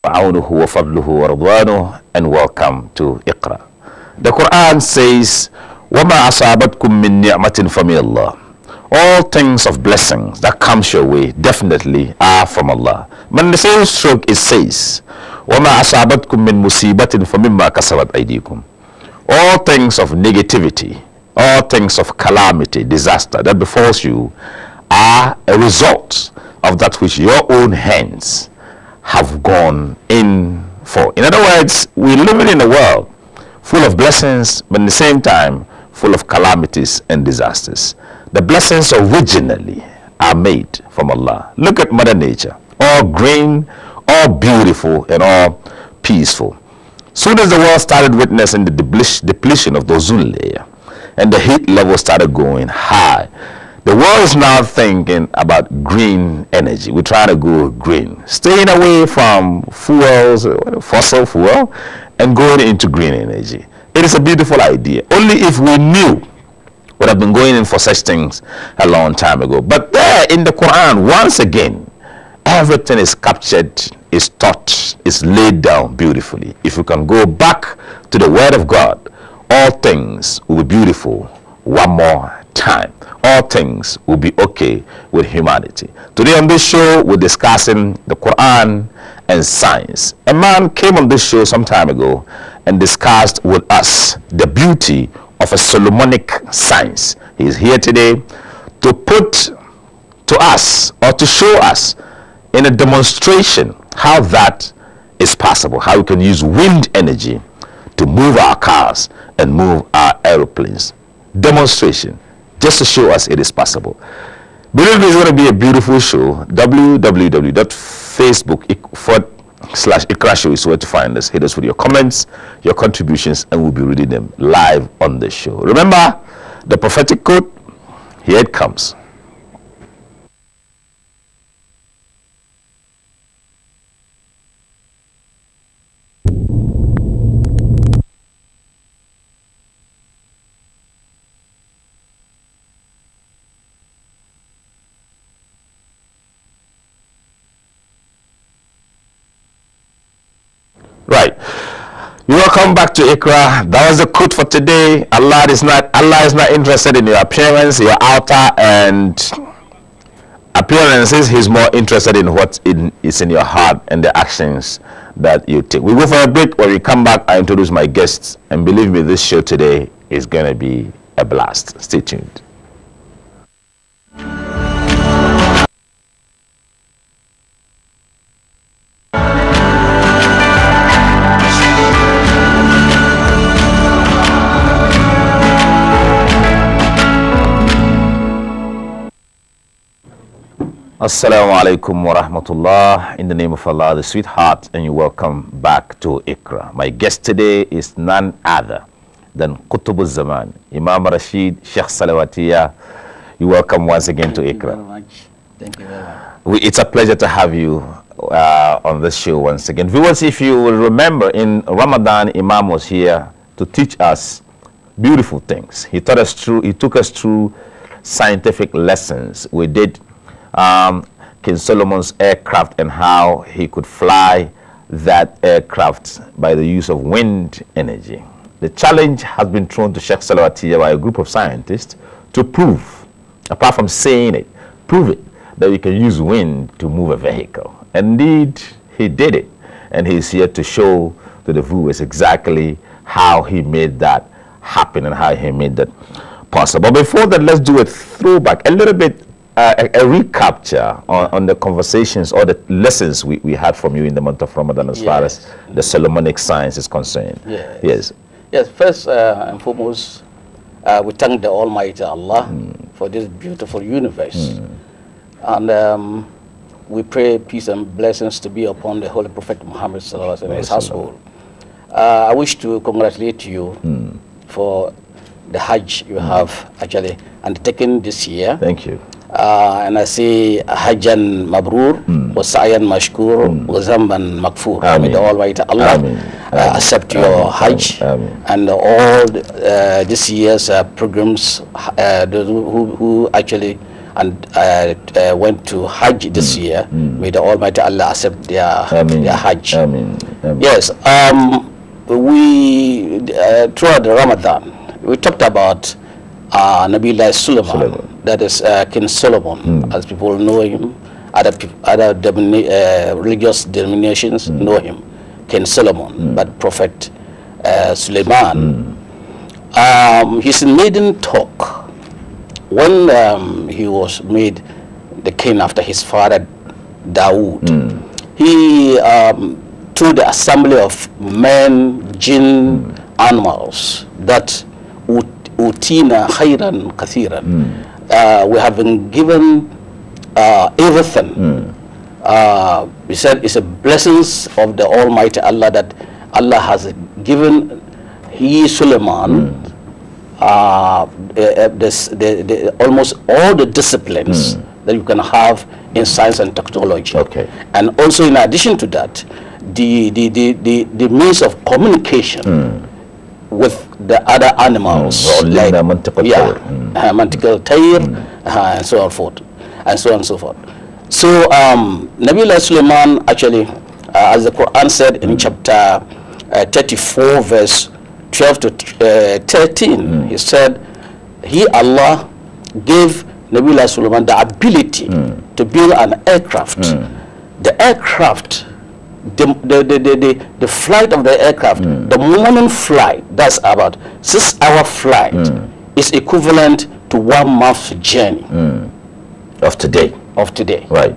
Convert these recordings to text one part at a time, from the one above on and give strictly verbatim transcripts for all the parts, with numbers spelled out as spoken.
and welcome to Iqra. The Quran says, وَمَا أَصَابَتْكُم مِّن نِعْمَةٍ فَمِنَ اللَّهِ. All things of blessings that comes your way definitely are from Allah. But in the same stroke it says, وَمَا أَصَابَتْكُم مِّن مُصِيبَةٍ فَمِمَّا كَسَبَتْ أَيْدِيكُم. All things of negativity, all things of calamity, disaster that befalls you are a result of that which your own hands have gone in for. In other words, we're living in a world full of blessings, but at the same time full of calamities and disasters. The blessings originally are made from Allah. Look at Mother Nature, all green, all beautiful, and all peaceful. Soon as the world started witnessing the depletion of the ozone layer and the heat level started going high, the world is now thinking about green energy. We're trying to go green, staying away from fuels, fossil fuel, and going into green energy. It is a beautiful idea. Only if we knew, would have been going in for such things a long time ago. But there in the Quran, once again, everything is captured, is taught, is laid down beautifully. If we can go back to the Word of God, all things will be beautiful one more time. All things will be okay with humanity. Today on this show, we're discussing the Quran and science. A man came on this show some time ago and discussed with us the beauty of a Solomonic science. He is here today to put to us, or to show us in a demonstration, how that is possible, how we can use wind energy to move our cars and move our aeroplanes. Demonstration, just to show us it is possible. Believe me, it's going to be a beautiful show. w w w dot facebook slash Iqra show is where to find us. Hit us with your comments, your contributions, and we'll be reading them live on the show. Remember the prophetic quote? Here it comes. Right. Welcome back to Iqra. That was the quote for today. Allah is not Allah is not interested in your appearance, your outer and appearances. He's more interested in what in, is in your heart and the actions that you take. We go for a break. When we come back, I introduce my guests, and believe me, this show today is gonna be a blast. Stay tuned. Assalamu alaikum wa rahmatullah. In the name of Allah, the sweetheart, and you welcome back to Iqra. My guest today is none other than Qutbul Zaman, Imam Rashid Salawatia. You welcome once again to Iqra. Thank you very much. Thank you very much. We, it's a pleasure to have you uh, on this show once again. Viewers, if you will remember, in Ramadan, Imam was here to teach us beautiful things. He taught us through, he took us through scientific lessons. We did Um, King Solomon's aircraft and how he could fly that aircraft by the use of wind energy. The challenge has been thrown to Sheikh Salawatia by a group of scientists to prove, apart from saying it, prove it, that we can use wind to move a vehicle. Indeed, he did it, and he's here to show to the viewers exactly how he made that happen and how he made that possible. But before that, let's do a throwback, a little bit Uh, a, a recapture on, on the conversations or the lessons we, we had from you in the month of Ramadan as yes. far as the Solomonic science is concerned. Yes. Yes. Yes. First uh, and foremost, uh, we thank the Almighty Allah mm. for this beautiful universe. Mm. And um, we pray peace and blessings to be upon the Holy Prophet Muhammad Sallallahu Alaihi Wasallam and his household. Uh, I wish to congratulate you mm. for the Hajj you mm. have actually undertaken this year. Thank you. Uh, and I say Hajjan Mabrur, mm. wa Sa'yan Mashkur, mm. wa Zamban Makfur. May the Almighty Allah Amen. Uh, accept Amen. your Hajj Amen. and uh, all uh, this year's uh, programs, uh, those who, who actually and uh, uh, went to Hajj this mm. year. Mm. May the Almighty Allah accept their, Ameen. their Hajj. Ameen. Ameen. Yes, um, we, uh, throughout the Ramadan, we talked about uh, Nabiullah Sulaiman, Sulaiman, that is uh, King Solomon, mm. as people know him, other, other uh, religious denominations mm. know him, King Solomon, mm. but Prophet uh, Sulaiman, mm. um, his maiden talk, when um, he was made the king after his father Dawood, mm. he um, told the assembly of men, jinn, mm. animals that utina khairan kathiran. Mm. Uh, we have been given uh, everything. Mm. Uh, he said it's a blessings of the Almighty Allah that Allah has given he Suleiman. Mm. Uh, uh, this, the, the, almost all the disciplines mm. that you can have in science and technology. Okay. And also in addition to that, the, the, the, the, the means of communication mm. with the other animals. Mm. Like, mantiqal yeah, mm. uh, mantiqal tayr, mm. uh, and so on forth, and so on and so forth. So um, Nabiullah Sulaiman actually, uh, as the Quran said in mm. chapter uh, thirty-four, verse twelve to thirteen, mm. he said, he, Allah, gave Nabiullah Sulaiman the ability mm. to build an aircraft. Mm. The aircraft, the, the, the, the, the, the flight of the aircraft, mm. the morning flight, that's about six hour flight, mm. is equivalent to one month's journey. Mm. Of today. Of today. Right.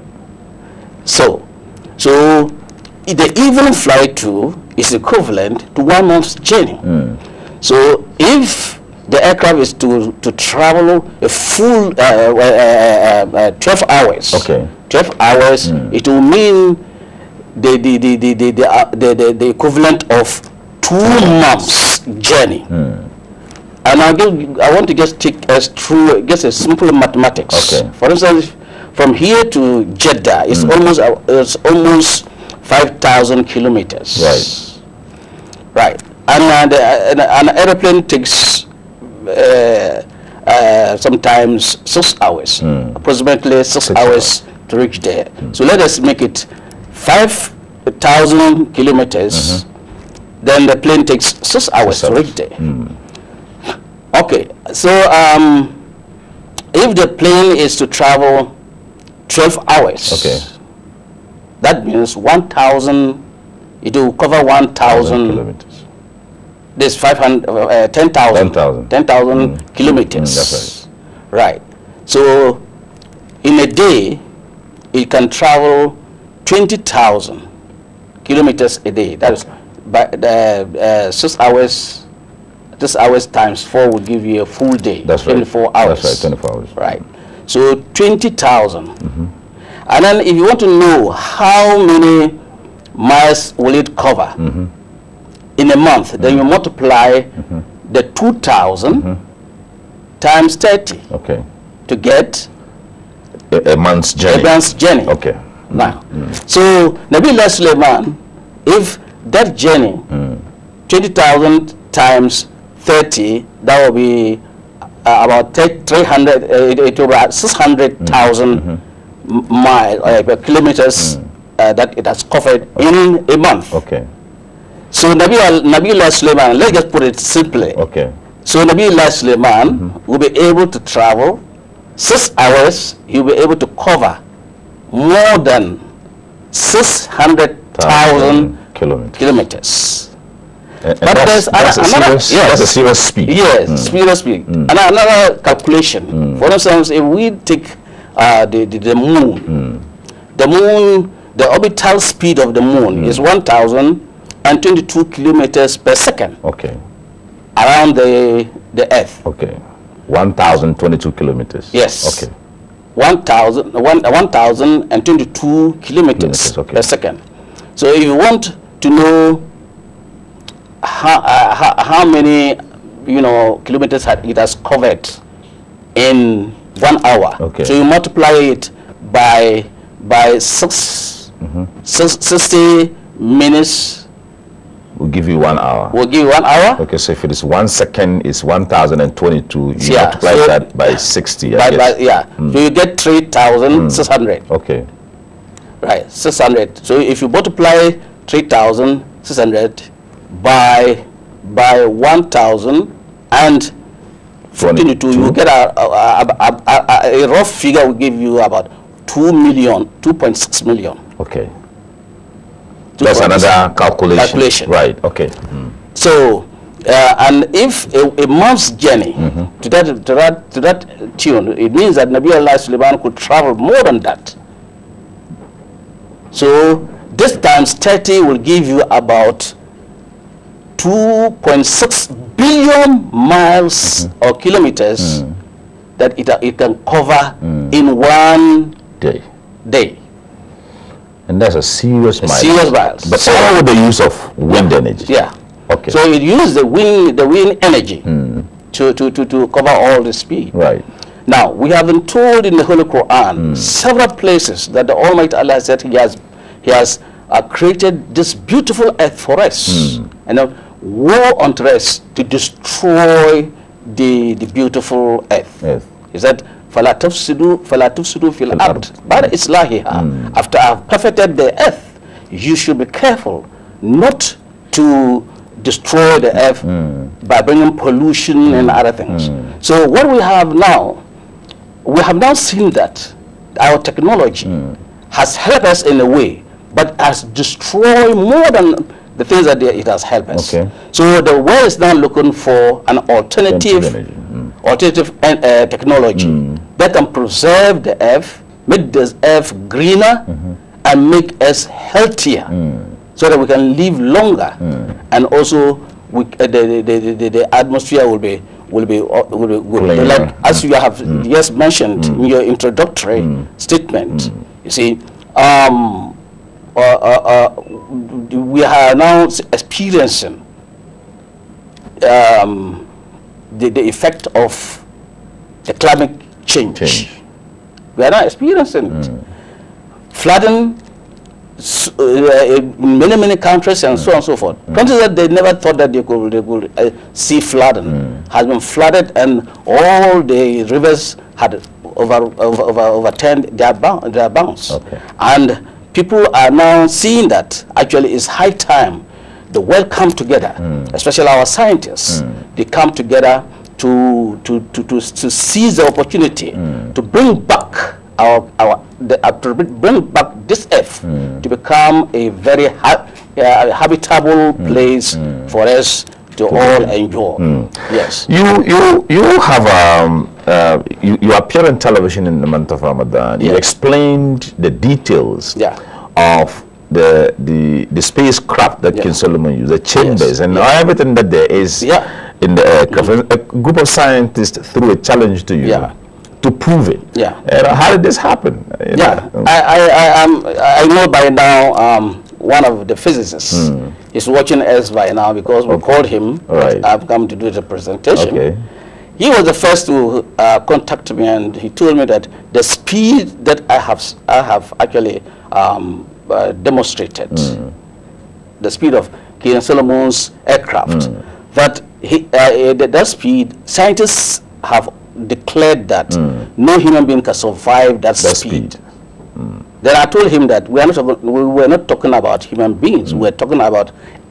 So, so the evening flight too is equivalent to one month's journey. Mm. So if the aircraft is to to travel a full uh, uh, uh, uh, twelve hours, okay, twelve hours, mm. it will mean the the the the the the, uh, the, the, the equivalent of two months journey. Mm. And I give I want to just take us through just a simple mathematics. Okay. For instance, from here to Jeddah, it's mm. almost uh, it's almost five thousand kilometers. Right. Right. And uh, the, uh, an airplane takes uh, uh, sometimes six hours, mm. approximately six, six hours, hours to reach there. Mm. So let us make it five thousand kilometers. Mm-hmm. Then the plane takes six hours six to reach there. Mm. Okay. So um, if the plane is to travel twelve hours, okay, that means one thousand. It will cover one thousand kilometers. This five hundred, uh, ten thousand. ten thousand. ten thousand mm. kilometers. Mm, that's right. Right. So, in a day, it can travel twenty thousand kilometers a day. That is, by the uh, six hours. Six hours times four would give you a full day. That's right. twenty-four hours. That's right. twenty-four hours. Right. So twenty thousand. Mm-hmm. And then, if you want to know how many miles will it cover mm-hmm. in a month, mm-hmm. then you multiply mm-hmm. the two thousand mm-hmm. times thirty, okay, to get a, a month's journey. A month's journey. Okay. Now, mm-hmm. so Nabiullah Sulaiman, if that journey, mm. twenty thousand times thirty, that will be uh, about three hundred, uh, it will be six hundred thousand mm-hmm. miles, uh, kilometers. Mm. Uh, that it has covered okay. in a month. Okay. So Nabiullah, Nabiullah Sulaiman, let's just put it simply. Okay. So Nabiullah Sulaiman mm-hmm. will be able to travel six hours. He will be able to cover more than six hundred thousand kilometers. kilometers. And, and but that's, there's that's another, a serious, yes, that's a serious speed. Yes, mm. serious speed. Mm. And another calculation. Mm. For instance, if we take uh, the, the the moon, mm. the moon. The orbital speed of the moon mm. is one thousand twenty-two kilometers per second. Okay. Around the the Earth. Okay. one thousand twenty-two kilometers. Yes. Okay. one thousand twenty-two kilometers, kilometers okay. per second. So if you want to know how, uh, how, how many, you know, kilometers it has covered in one hour. Okay. So you multiply it by by six. Mm-hmm. sixty minutes We'll give you one hour. We'll give you one hour. Okay, so if it is one second, it's one thousand twenty-two. You Yeah, multiply so that by sixty. I By, guess. by, yeah, Mm. so you get three thousand six hundred. Okay. Right, six hundred. So if you multiply three thousand six hundred by by one thousand and twenty-two, you get a, a, a, a, a rough figure will give you about two million, two point six million. Okay. That's another calculation. calculation. Right, okay. Mm. So, uh, and if a, a month's journey Mm-hmm. to, that, to, that, to that tune, it means that Nabi Allah Sulaiman could travel more than that. So, this times thirty will give you about two point six billion miles mm-hmm. or kilometers mm. that it, it can cover mm. in one day. day. And that's a serious miles. Serious miles. But so, how with the use of wind yeah, energy? Yeah. Okay. So it uses the wind, the wind energy mm. to, to, to, to cover all the speed. Right. Now, we have been told in the Holy Quran mm. several places that the Almighty Allah said He has, he has uh, created this beautiful earth for us. Mm. And now, woe unto us to destroy the, the beautiful earth. Yes. He said, فَلَا تُفْسِدُوا فَلَا تُفْسِدُوا فِي الْأَرْضِ بَعْدَ إِصْلَاحِهَا. After I have perfected the earth, you should be careful not to destroy the earth mm. by bringing pollution mm. and other things. Mm. So what we have now, we have now seen that our technology mm. has helped us in a way, but has destroyed more than the things that it has helped us. Okay. So the world is now looking for an alternative, mm. alternative uh, technology mm. that can preserve the earth, make this earth greener, mm-hmm. and make us healthier, mm. so that we can live longer, mm. and also we, uh, the, the, the, the atmosphere will be will be uh, will be good. Like mm. as you have mm. just mentioned mm. in your introductory mm. statement, mm. you see. Um, Uh, uh, uh, we are now experiencing um, the, the effect of the climate change. change. We are now experiencing mm. it. Flooding uh, in many, many countries and mm. so on and so forth. Mm. Countries that they never thought that they could, they could uh, see flooding mm. has been flooded, and all the rivers had over, over, over, overturned their, bound, their bounds. Okay. And people are now seeing that actually it's high time the world come together, mm. especially our scientists. Mm. They come together to to to to, to seize the opportunity mm. to bring back our our the, uh, to bring back this earth mm. to become a very ha uh, habitable mm. place mm. for us to mm. all enjoy. Mm. Yes. You you you have um uh, you you appear on television in the month of Ramadan. Yes. You explained the details. Yeah. Of the the the spacecraft that yeah. King Solomon used, the chambers, yes. and yeah. everything that there is yeah. in the aircraft. Mm-hmm. A group of scientists threw a challenge to you yeah. to prove it. Yeah. And how did this happen? You yeah. know? I I I, um, I know by now um, one of the physicists mm. is watching us by now, because we okay. called him. Right. I've come to do the presentation. Okay. He was the first to uh, contact me, and he told me that the speed that I have I have actually um, uh, demonstrated, mm. the speed of King Solomon's aircraft, mm. that he, uh, that, that speed, scientists have declared that mm. no human being can survive that, that speed. speed. Mm. Then I told him that we are not we were not talking about human beings, mm. we were talking about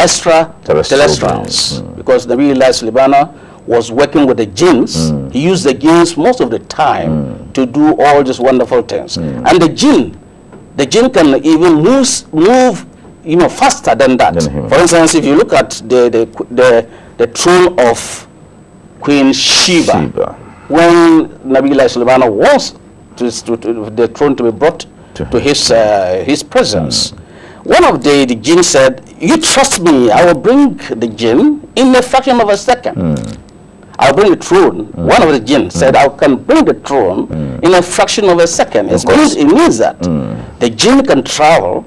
extraterrestrials, mm. because Nabi Allah Sulaiman was working with the jinns. Mm. He used the jinns most of the time mm. to do all these wonderful things. Mm. And the jinn, the jinn can even move, move you know, faster than that. Than For instance, if you look at the the the, the throne of Queen Sheba, Sheba. when Nabi Sulaiman wants to, to, to the throne to be brought to, to his uh, his presence. Mm. One of the, the jinn said, "You trust me, I will bring the jinn in a fraction of a second. Mm. I'll bring the throne." Mm. One of the jinn mm. said, "I can bring the throne mm. in a fraction of a second." It means, it means that mm. the jinn can travel,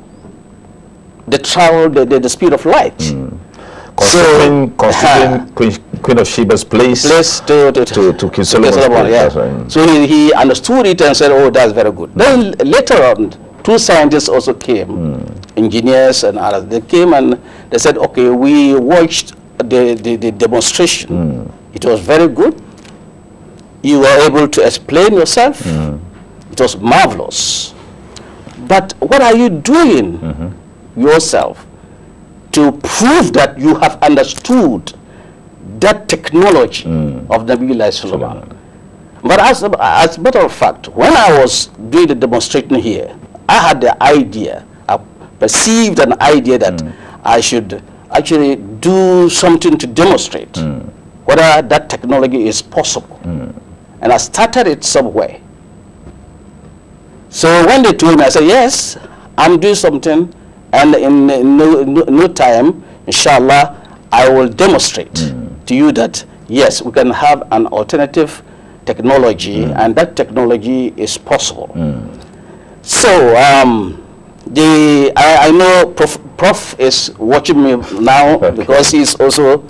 the travel, the, the, the speed of light. Mm. Considering, so, considering uh, Queen, Queen of Sheba's place, place to, to, to, to King Solomon's place. Yeah. Right. So he, he understood it and said, "Oh, that's very good." Mm. Then later on, two scientists also came, mm. engineers and others. They came and they said, okay, we watched the, the, the demonstration. Mm. It was very good. You were able to explain yourself. Mm. It was marvelous. But what are you doing mm-hmm. yourself to prove that you have understood that technology mm. of Nabiullah Sulaiman? But as a, as a matter of fact, when I was doing the demonstration here, I had the idea, I perceived an idea that mm. I should actually do something to demonstrate mm. whether that technology is possible. Mm. And I started it somewhere. So when they told me, I said, yes, I'm doing something, and in, in no, no, no time, inshallah, I will demonstrate mm. to you that, yes, we can have an alternative technology, mm. and that technology is possible. Mm. So, um, the I, I know Prof, Prof is watching me now okay. because he's also,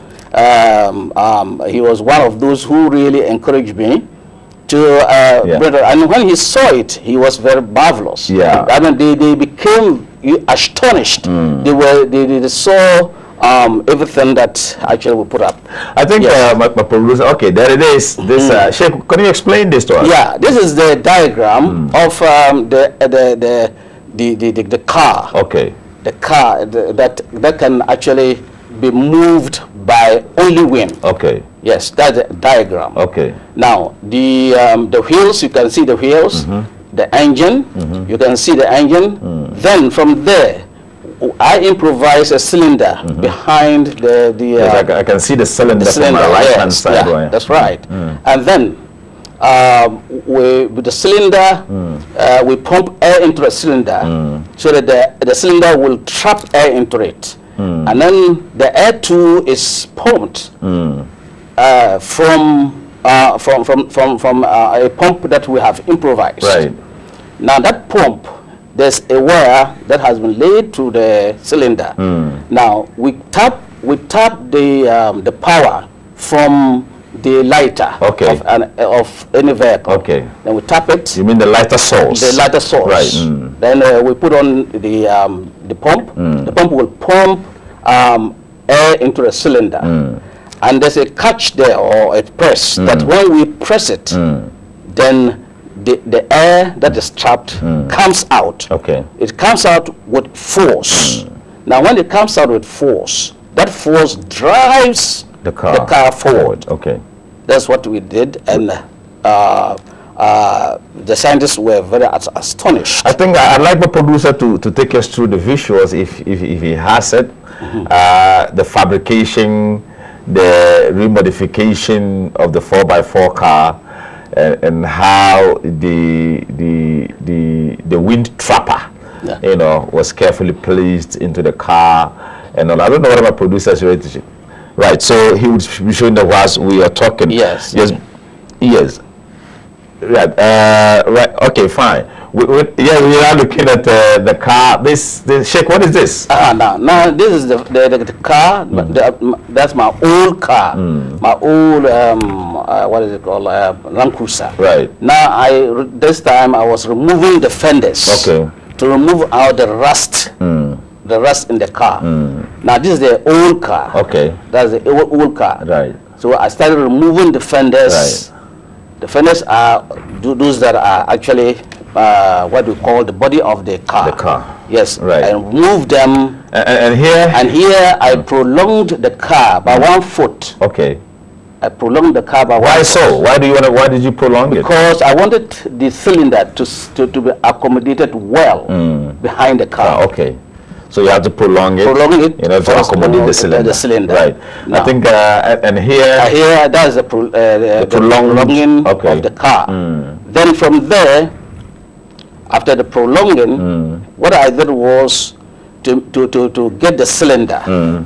um, um, he was one of those who really encouraged me to, uh, yeah. brother, and when he saw it, he was very marvelous. Yeah. I mean, they, they became astonished. Mm. They were, they, they saw um, everything that actually we put up. I think yes. uh, my, my producer, okay, there it is. This, mm. uh, Sheikh, can you explain this to us? Yeah, this is the diagram mm. of um, the, the, the, the, the, the, the car. Okay. The car the, that, that can actually be moved by only wind. Okay. Yes, that's the diagram. Okay. Now, the, um, the wheels, you can see the wheels, mm-hmm. the engine, mm-hmm. you can see the engine. Mm. Then from there, I improvise a cylinder mm-hmm. behind the the. Uh, yes, I, I can see the cylinder, the cylinder from the right yes, hand side. Yeah, right. That's right. Mm. And then um, we, with the cylinder, mm. uh, we pump air into the cylinder mm. so that the the cylinder will trap air into it, mm. and then the air too is pumped mm. uh, from uh, from from from from uh, a pump that we have improvised. Right. Now that pump, there's a wire that has been laid to the cylinder. Mm. Now we tap we tap the um, the power from the lighter okay. of, an, of any vehicle. Okay. Then we tap it. You mean the lighter source? The lighter source. Right. Mm. Then uh, we put on the um, the pump. Mm. The pump will pump um, air into the cylinder. Mm. And there's a catch there, or a press, mm. that when we press it, mm. then The, the air that is trapped mm. comes out. Okay. It comes out with force. Mm. Now, when it comes out with force, that force drives the car, the car forward. Okay. That's what we did, and uh, uh, the scientists were very astonished. I think I'd like the producer to, to take us through the visuals, if, if, if he has it. Mm-hmm. uh, the fabrication, the remodification of the four by four car, And, and how the the the the wind trapper, yeah. you know, was carefully placed into the car, and all. I don't know what my producer is ready to. Right, so he would be showing the was we are talking. Yes. Yes. Yes. Right. Uh, right. Okay. Fine. We, we, yeah, we are looking at uh, the car. This, this Sheikh, what is this? Ah, uh, now, now this is the the, the, the car. Mm. The, that's my old car. Mm. My old um, uh, what is it called? Uh, Land Cruiser. Right. Now I this time I was removing the fenders. Okay. To remove out the rust. Mm. The rust in the car. Mm. Now this is the old car. Okay. That's the old, old car. Right. So I started removing the fenders. Right. The fenders are those that are actually uh, what we call the body of the car. The car. Yes. Right. And remove them. And, and here. And here I prolonged the car by one foot. Okay. I prolonged the car by one Why foot. so? Why do you want to, Why did you prolong because it? Because I wanted the cylinder to to, to be accommodated well mm. behind the car. Ah, okay. So you have to prolong it, prolong it you know, to accommodate the cylinder. The cylinder. Right. Now, I think, uh, and here, uh, here that's the, pro, uh, the, the prolonging okay. of the car. Mm. Then from there, after the prolonging, mm. what I did was to to to, to get the cylinder mm.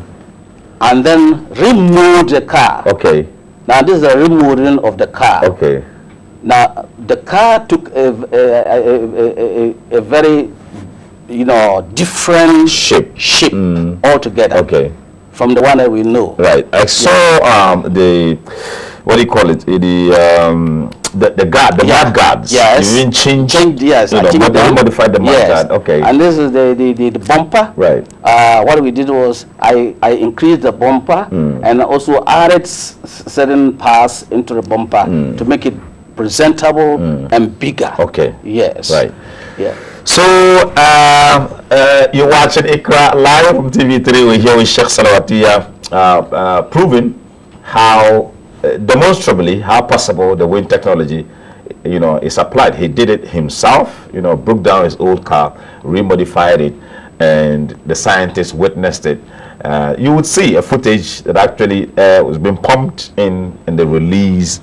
and then remove the car. Okay. Now this is the removing of the car. Okay. Now the car took a a, a, a, a, a very you know, different shape, shape mm. altogether. Okay. From the one that we know. Right. I saw um, the what do you call it? The um, the, the guard, the yeah. mud guards. Yes. You mean change? Change, yes. You know, change mod them. modify the mud yes. guard. Okay. And this is the, the, the, the bumper. Right. Uh, what we did was I, I increased the bumper mm. and also added s certain parts into the bumper mm. to make it presentable mm. and bigger. Okay. Yes. Right. Yeah. So, uh, uh, you're watching Iqra live from T V three. We're here with Sheikh Salawatia, uh, uh, proving how, uh, demonstrably, how possible the wind technology, you know, is applied. He did it himself, you know, broke down his old car, remodified it, and the scientists witnessed it. Uh, you would see a footage that actually uh, was being pumped in, in the release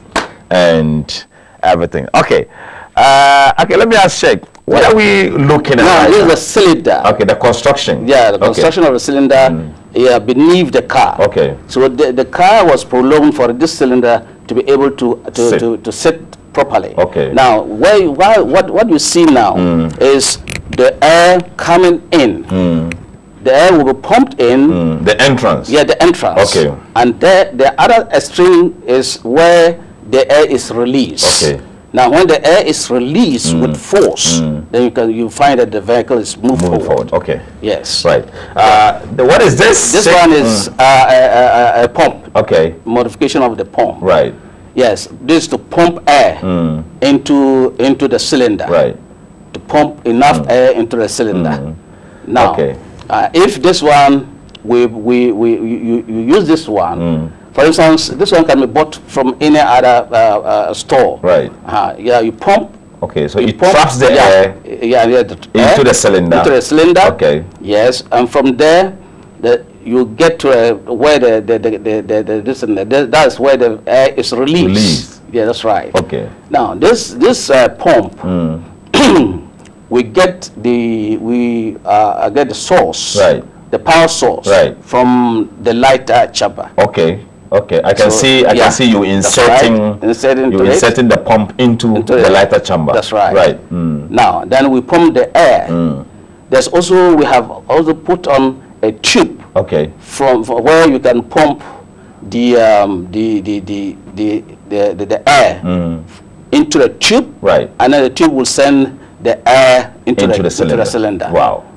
and everything. Okay. Uh, okay, let me ask Sheikh. What are we looking at? No, right this now? is the cylinder. Okay, the construction. Yeah, the construction okay. of the cylinder mm. yeah, beneath the car. Okay. So the, the car was prolonged for this cylinder to be able to to, sit. to, to sit properly. Okay. Now, where, where, what, what you see now mm. is the air coming in. Mm. The air will be pumped in. Mm. The entrance. Yeah, the entrance. Okay. And there, the other extreme is where the air is released. Okay. Now, when the air is released mm. with force, mm. then you can you find that the vehicle is moved Move forward. forward. Okay. Yes. Right. Uh, the, what is this? This one is mm. uh, a, a, a pump. Okay. Modification of the pump. Right. Yes. This is to pump air mm. into into the cylinder. Right. To pump enough mm. air into the cylinder. Mm. Now, okay. uh, if this one we we we you, you use this one. Mm. For instance, this one can be bought from any other uh, uh, store. Right. Uh, yeah, you pump. Okay, so you it pump, traps the yeah, air yeah, yeah, the into air, the cylinder. Into the cylinder. Okay. Yes, and from there, the, you get to a, where the the the the, the, the this and the, that's where the air is released. Released. Yeah, that's right. Okay. Now this this uh, pump, mm. we get the we uh, get the source. Right. The power source. Right. From the lighter chamber. Okay. Okay, I can so, see. I yeah, can see you inserting, right. inserting you inserting the pump into, into the, the lighter chamber. That's right. Right. Mm. Now, then we pump the air. Mm. There's also we have also put on a tube. Okay. From, from where you can pump the um, the, the the the the the, the air mm. into the tube. Right. And then the tube will send the air into, into, the, the, cylinder. into the cylinder. Wow.